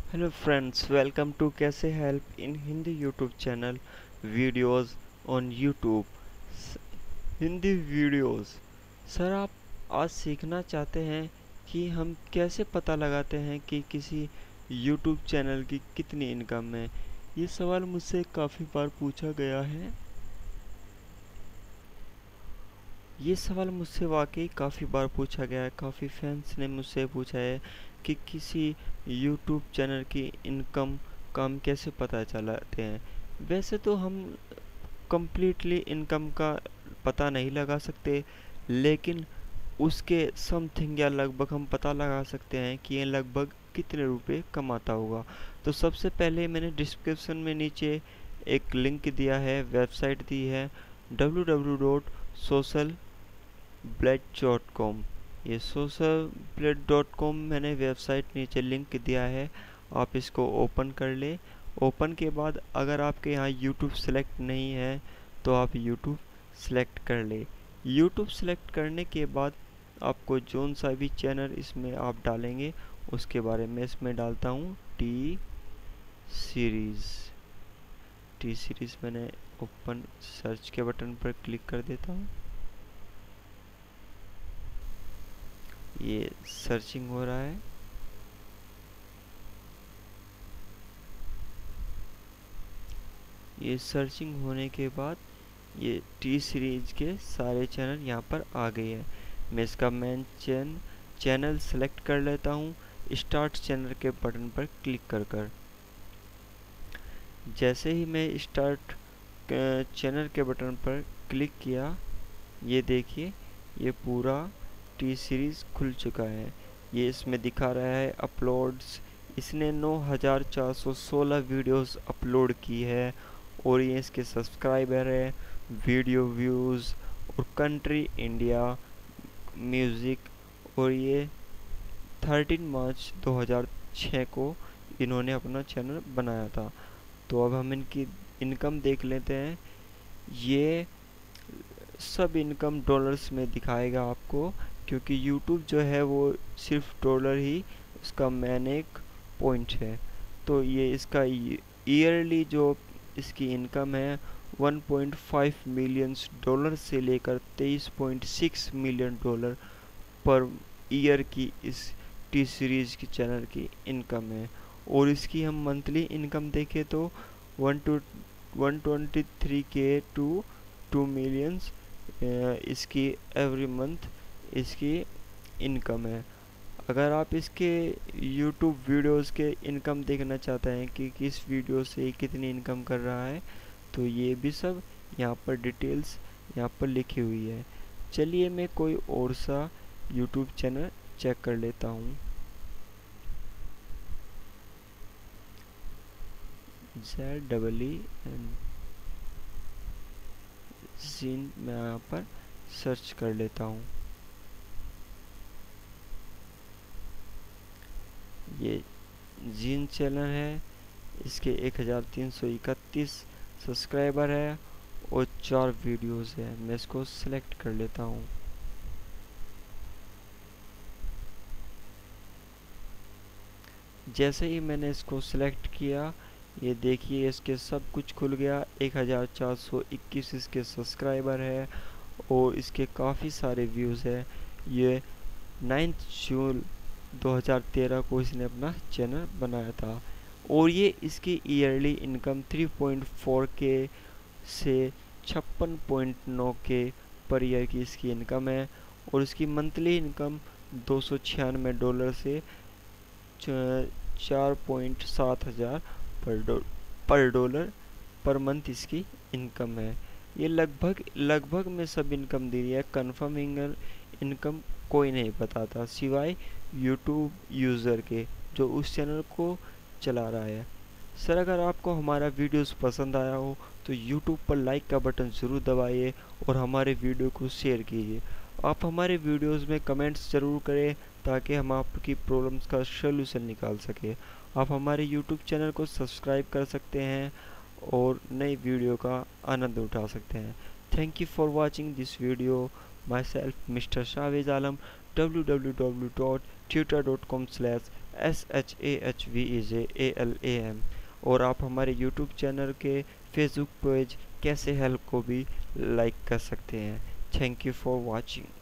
Hello friends, welcome to कैसे help in Hindi YouTube channel videos on YouTube Hindi videos. Sir आप आज सीखना चाहते हैं कि हम कैसे पता लगाते हैं कि किसी यूट्यूब चैनल की कितनी इनकम है। ये सवाल मुझसे काफ़ी बार पूछा गया है। ये सवाल मुझसे वाकई काफ़ी बार पूछा गया है। काफ़ी फैंस ने मुझसे पूछा है कि किसी यूट्यूब चैनल की इनकम का हम कैसे पता चलाते हैं। वैसे तो हम कंप्लीटली इनकम का पता नहीं लगा सकते, लेकिन उसके समथिंग या लगभग हम पता लगा सकते हैं कि ये लगभग कितने रुपए कमाता होगा। तो सबसे पहले मैंने डिस्क्रिप्शन में नीचे एक लिंक दिया है, वेबसाइट दी है www.socialblade.com। ये socialblade.com मैंने वेबसाइट नीचे लिंक दिया है, आप इसको ओपन कर ले। ओपन के बाद अगर आपके यहाँ यूट्यूब सेलेक्ट नहीं है तो आप यूट्यूब सेलेक्ट कर ले। यूट्यूब सेलेक्ट करने के बाद आपको जोन सा भी चैनल इसमें आप डालेंगे उसके बारे में इसमें डालता हूँ टी सीरीज़। टी सीरीज़ मैंने ओपन सर्च के बटन पर क्लिक कर देता हूँ। ये सर्चिंग हो रहा है। ये सर्चिंग होने के बाद ये टी सीरीज के सारे चैनल यहाँ पर आ गए हैं। मैं इसका मेन चैनल सेलेक्ट कर लेता हूँ स्टार्ट चैनल के बटन पर क्लिक कर जैसे ही मैं स्टार्ट चैनल के बटन पर क्लिक किया, ये देखिए ये पूरा टी सीरीज़ खुल चुका है। ये इसमें दिखा रहा है अपलोड्स। इसने 9416 वीडियोस अपलोड की है और ये इसके सब्सक्राइबर है, वीडियो व्यूज़ और कंट्री इंडिया, म्यूज़िक। और ये 13 मार्च 2006 को इन्होंने अपना चैनल बनाया था। तो अब हम इनकी इनकम देख लेते हैं। ये सब इनकम डॉलर्स में दिखाएगा आपको, क्योंकि यूट्यूब जो है वो सिर्फ डॉलर ही उसका मेन एक पॉइंट है। तो ये इसका ईयरली जो इसकी इनकम है 1.5 मिलियन डॉलर से लेकर 23.6 मिलियन डॉलर पर ईयर की इस टी सीरीज़ की चैनल की इनकम है। और इसकी हम मंथली इनकम देखें तो 123K टू 2 मिलियंस इसकी एवरी मंथ इसकी इनकम है। अगर आप इसके YouTube वीडियोस के इनकम देखना चाहते हैं कि किस वीडियो से कितनी इनकम कर रहा है, तो ये भी सब यहाँ पर डिटेल्स यहाँ पर लिखी हुई है। चलिए मैं कोई और सा YouTube चैनल चेक कर लेता हूँ। ZEEN जीन मैं यहाँ पर सर्च कर लेता हूँ। ये जीन चैनल है, इसके 1331 सब्सक्राइबर है और 4 वीडियोस है। मैं इसको सिलेक्ट कर लेता हूँ। जैसे ही मैंने इसको सिलेक्ट किया, ये देखिए इसके सब कुछ खुल गया। 1421 इसके सब्सक्राइबर है और इसके काफ़ी सारे व्यूज़ है। ये 9 जून 2013 को इसने अपना चैनल बनाया था और ये इसकी ईयरली इनकम 3.4K से 56.9K पर ईयर की इसकी इनकम है। और इसकी मंथली इनकम $296 से 4.7 हज़ार पर डॉलर पर मंथ इसकी इनकम है। ये लगभग में सब इनकम दे रही है। कन्फर्म इनकम कोई नहीं बताता सिवाय यूट्यूब यूज़र के जो उस चैनल को चला रहा है। सर अगर आपको हमारा वीडियोस पसंद आया हो तो यूट्यूब पर लाइक का बटन ज़रूर दबाइए और हमारे वीडियो को शेयर कीजिए। आप हमारे वीडियोस में कमेंट्स ज़रूर करें ताकि हम आपकी प्रॉब्लम्स का सलूशन निकाल सकें। आप हमारे यूट्यूब चैनल को सब्सक्राइब कर सकते हैं और नई वीडियो का आनंद उठा सकते हैं। Thank you for watching this video. My self mister Shahvej Alam www.tutor.com/ SHAHVEJALAM। और आप हमारे यूट्यूब चैनल के फेसबुक पेज कैसे हेल्प को भी लाइक कर सकते हैं। Thank you for watching.